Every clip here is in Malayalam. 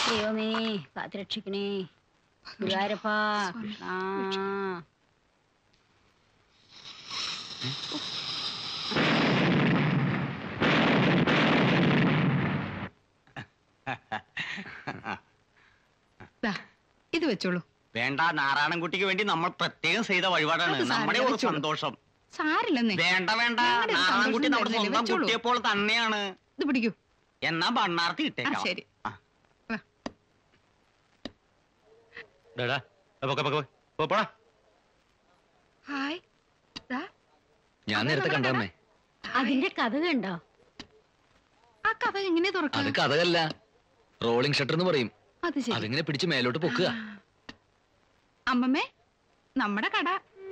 ദൈവമേ കാത്തുരക്ഷിക്കണേ ഗുരുവായൂരപ്പാ കൃഷ്ണ. ഇത് വെച്ചോളൂ. വേണ്ട, നാരായണൻകുട്ടിക്ക് വേണ്ടി നമ്മൾ പ്രത്യേകം ചെയ്ത വഴിപാടാണ്. നമ്മുടെ ഒരു സന്തോഷം. സാരില്ലെന്നേ. വേണ്ട വേണ്ട, നാരായണൻകുട്ടി നമ്മുടെ സ്വന്തം കുട്ടിയെപ്പോൾ തന്നെയാണ്. ഇത് പിടിക്കൂ. എന്നാ ബണ്ണാർത്തി ഇട്ടേക്കാം. ശരി. ഞാൻ നേരത്തെ കണ്ടേ. അതിന്റെ കഥ കണ്ടോ? ആ കഥ എങ്ങനെ തുറക്കും? അത് കഥകല്ല, റോളിംഗ് ഷട്ടർ എന്ന് പറയും. അതിങ്ങനെ പിടിച്ച് മേലോട്ട് പൊക്കുക. അമ്മമ്മേ, നമ്മുടെ കട.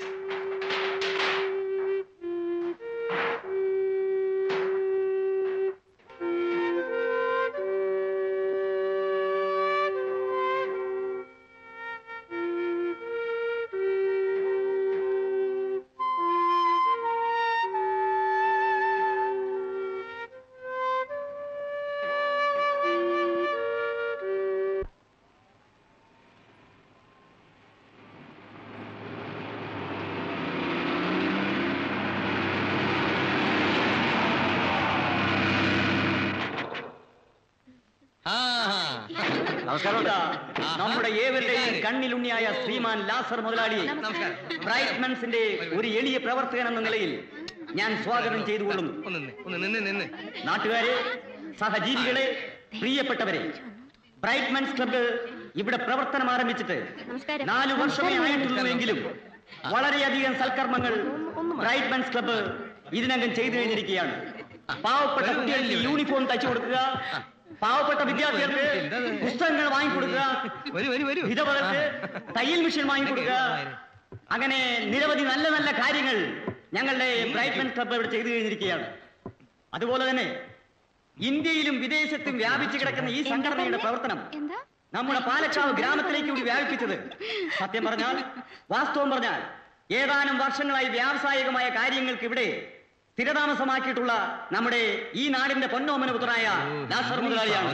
നമ്മുടെ ഏവരുടെയും കണ്ണിലുണ്ണിയായ ശ്രീമാൻ ലാസർ മുതലാളി ബ്രൈറ്റ്മെൻസിന്റെ ഒരു എളിയ പ്രവർത്തകൻ എന്ന നിലയിൽ ഞാൻ സ്വാഗതം ചെയ്തുകൊള്ളുന്നു. നാട്ടുകാരെ, സഹജീവികളെ, പ്രിയപ്പെട്ടവരെ, ബ്രൈറ്റ്മെൻസ് ക്ലബ്ബ് ഇവിടെ പ്രവർത്തനം ആരംഭിച്ചിട്ട് 4 വർഷമേ ആയിട്ടുള്ളൂവെങ്കിലും വളരെയധികം സൽക്കർമ്മങ്ങൾ ബ്രൈറ്റ്മെൻസ് ക്ലബ്ബ് ഇതിനകം ചെയ്തു കഴിഞ്ഞിരിക്കുകയാണ്. പാവപ്പെട്ട കുട്ടികൾക്ക് യൂണിഫോം തയ്ച്ചു കൊടുക്കുക, പാവപ്പെട്ട വിദ്യാർത്ഥികൾക്ക് പുസ്തകങ്ങൾ വാങ്ങിക്കൊടുക്കുക, വിധവകൾക്ക് തയ്യൽ മെഷീൻ വാങ്ങിക്കൊടുക്കുക, അങ്ങനെ നിരവധി നല്ല നല്ല കാര്യങ്ങൾ ഞങ്ങളുടെ ബ്രൈറ്റ്മെൻസ് ക്ലബ്ബ് ഇവിടെ ചെയ്തു കഴിഞ്ഞിരിക്കുകയാണ്. അതുപോലെ തന്നെ ഇന്ത്യയിലും വിദേശത്തും വ്യാപിച്ചു കിടക്കുന്ന ഈ സംഘടനയുടെ പ്രവർത്തനം നമ്മുടെ പാലക്കാവ് ഗ്രാമത്തിലേക്ക് കൂടി വ്യാപിപ്പിച്ചത് സത്യം പറഞ്ഞാൽ, വാസ്തവം പറഞ്ഞാൽ, ഏതാനും വർഷങ്ങളായി വ്യാവസായികമായ കാര്യങ്ങൾക്ക് ഇവിടെ സ്ഥിരതാമസമാക്കിയിട്ടുള്ള നമ്മുടെ ഈ നാടിന്റെ പൊന്നോമന പുത്രനായ ലാസർ മുതലാളിയാണ്.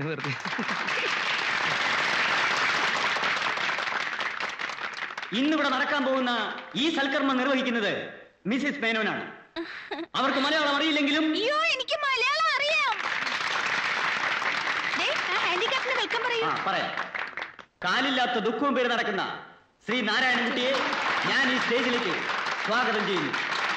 ഇന്നിവിടെ നടക്കാൻ പോകുന്ന ഈ സൽക്കർമ്മം നിർവഹിക്കുന്നത് മിസ്സിസ് മേനോനാണ്. അവർക്ക് മലയാളം അറിയില്ലെങ്കിലും എനിക്ക് മലയാളം അറിയാം. പറയാം. കാലില്ലാത്ത ദുഃഖവും പേര് നടക്കുന്ന ശ്രീ നാരായണൻകുട്ടിയെ ഞാൻ ഈ സ്റ്റേജിലേക്ക് സ്വാഗതം ചെയ്യുന്നു.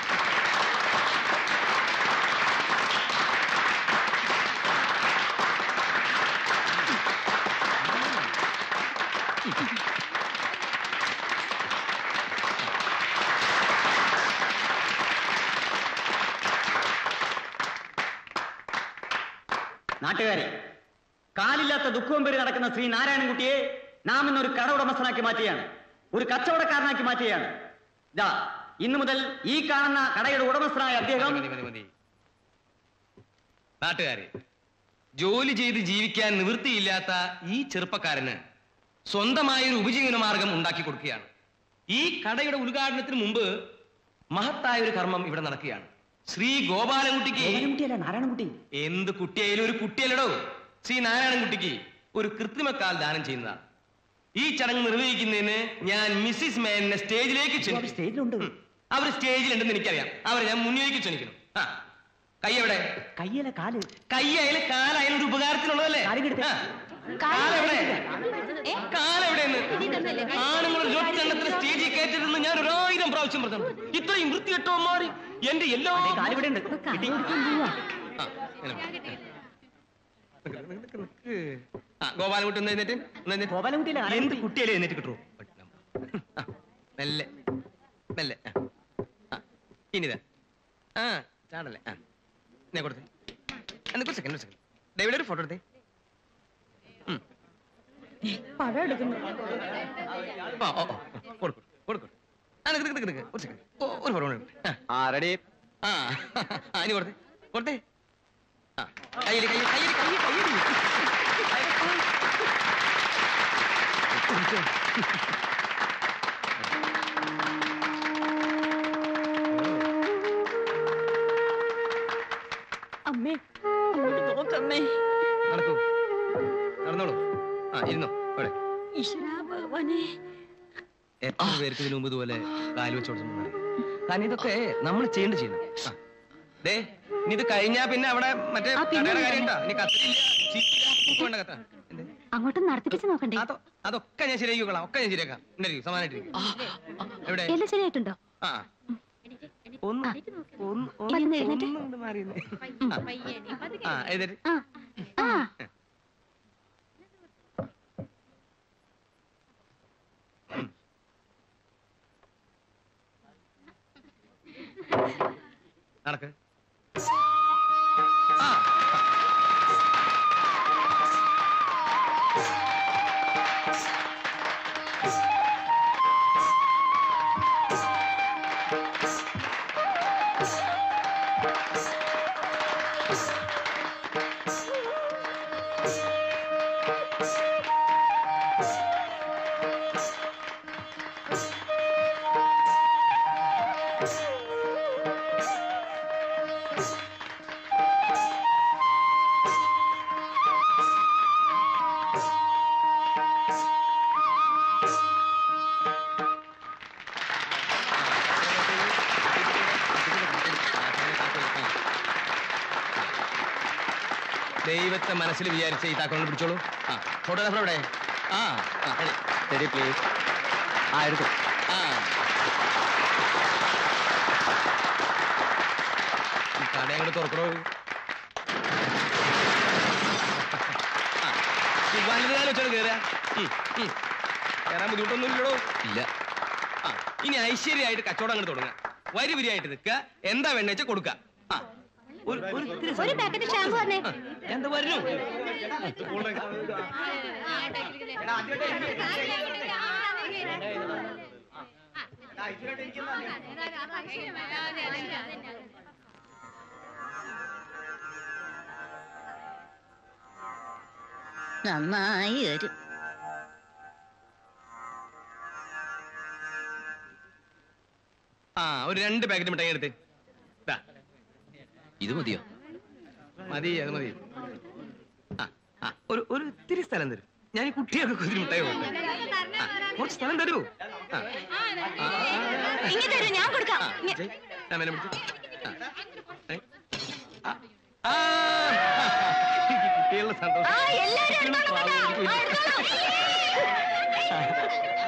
നാട്ടുകാരെ, കാലില്ലാത്ത ദുഃഖവും പേര് നടക്കുന്ന ശ്രീ നാരായണൻകുട്ടിയെ നാം ഇന്നൊരു കട ഉടമസ്ഥനാക്കി മാറ്റുകയാണ്, ഒരു കച്ചവടക്കാരനാക്കി മാറ്റുകയാണ്. ഇതാ ഇന്നു മുതൽ ഈ കാണുന്ന കടയുടെ ഉടമസ്ഥനായ അദ്ദേഹം. നാട്ടുകാരെ, ജോലി ചെയ്ത് ജീവിക്കാൻ നിവൃത്തിയില്ലാത്ത ഈ ചെറുപ്പക്കാരന് സ്വന്തമായൊരു ഉപജീവന മാർഗം ഉണ്ടാക്കി കൊടുക്കുകയാണ്. ഈ കടയുടെ ഉദ്ഘാടനത്തിന് മുമ്പ് മഹത്തായ ഒരു കർമ്മം ഇവിടെ നടക്കുകയാണ്. ശ്രീ ഗോപാലൻകുട്ടിക്ക്, നാരായണൻകുട്ടി എന്ത് കുട്ടിയായാലും ഒരു കുട്ടിയല്ലടോ, ശ്രീ നാരായണൻകുട്ടിക്ക് ഒരു കൃത്രിമക്കാൽ ദാനം ചെയ്യുന്നതാണ്. ഈ ചടങ്ങ് നിർവഹിക്കുന്നതിന് ഞാൻ മിസ്സിസ് മേനെ സ്റ്റേജിലേക്ക് ക്ഷണിക്കും. അവർ സ്റ്റേജിലുണ്ടെന്ന് എനിക്കറിയാം. അവരെ ഞാൻ മുന്നിലേക്ക് ക്ഷണിക്കണം. കൈ എവിടെ? കയ്യല്ല കാല്. കൈയായാലും കാലായാലും ഒരു ഉപകാരത്തിനുള്ളതല്ലേ? കാലെവിടെയെന്ന് ആണുങ്ങൾ ഒറ്റെണ്ണത്തിന് സ്റ്റേജിൽ കയറ്റരുതെന്ന് ഞാൻ 1000 പ്രാവശ്യം പറഞ്ഞു. ഇത്രയും വൃത്തികെട്ടവന്മാർ എന്റെ എല്ലാ ഗോപാലൻകുട്ടി ഒന്ന് എഴുന്നേറ്റ്. എന്ത് കുട്ടിയല്ലേ എഴുന്നേറ്റ് കിട്ടുമോ? മെല്ലെ മെല്ലെ. ഇനിതാ ചാടല്ലേ. ഞാൻ കൊടുത്തേ. ഒരു സെക്കൻഡ് ഡേവിഡ് ഒരു ഫോട്ടോ എടുത്തേ. ഇനി കൊടുത്തേ കൊടുത്തേ. കയ്യിൽ കയ്യിൽ കയ്യിൽ കയ്യിൽ കയ്യിൽ. അമ്മേ നോക്കമ്മേ. നടക്കൂ, നടന്നോളൂ. ഇരുന്നോ ഇവിടെ. ഈശ്വരാ ഭഗവാനെ. എത്ര പേർക്ക് ഇതിനു മുമ്പ് ഇതുപോലെ കാല് വെച്ച് കൊടുത്തിട്ടുണ്ട്. കാരണം ഇതൊക്കെ നമ്മൾ ചെയ്യണം. ദേ ഇനി ഇത് കഴിഞ്ഞാ പിന്നെ അവിടെ മറ്റേ കടയുടെ കാര്യം ഉണ്ടോ? ഇനി കത്തില്ല കത്ത അങ്ങോട്ടും നടത്തിപ്പിച്ച് നോക്കണ്ടേ? അതൊക്കെ ഞാൻ ശരിയാക്കിക്കോളാം. ഒക്കെ ഞാൻ ശരിയാക്കാം. സമാനായിട്ടിരിക്കും. എവിടെ എല്ലാം ശരിയായിട്ടുണ്ടോ? ആ ഒന്ന് മാറിയുന്നേ. ആ എഴുതര്. നടക്ക്. ദൈവത്തെ മനസ്സിൽ വിചാരിച്ച ഈ താക്കോൽ പിടിച്ചോളൂ. ഫോട്ടോഗ്രാഫർ എവിടെ? ശരി പ്ലീസ്. എടുത്തു. കട അങ്ങോട്ട് തുറക്കണോ? വലുതുകാലം വെച്ചോളൂ കയറുക. കയറാൻ ബുദ്ധിമുട്ടൊന്നുമില്ലടോ. ഇല്ല. ഇനി ഐശ്വര്യമായിട്ട് കച്ചവടം അങ്ങോട്ട് തുടങ്ങുക. വരി വരിയായിട്ട് നിൽക്കുക. എന്താ വേണ്ട വെച്ചാൽ കൊടുക്കുക. ഒരു പാക്കറ്റ് ഷാമ്പു പറഞ്ഞേ. എന്താ പറഞ്ഞു? നന്നായി വരും. ഒരു 2 പാക്കറ്റ് മിഠായി എടുത്ത്. ഇത് മതിയോ? മതി, അത് മതി. ഒരു ഇത്തിരി സ്ഥലം തരും. ഞാൻ ഈ കുട്ടിയൊക്കെ കുതിരി മിഠായി കുറച്ച് സ്ഥലം തരൂ. ഞാൻ കൊടുക്കാം. കുട്ടികളുടെ സന്തോഷം.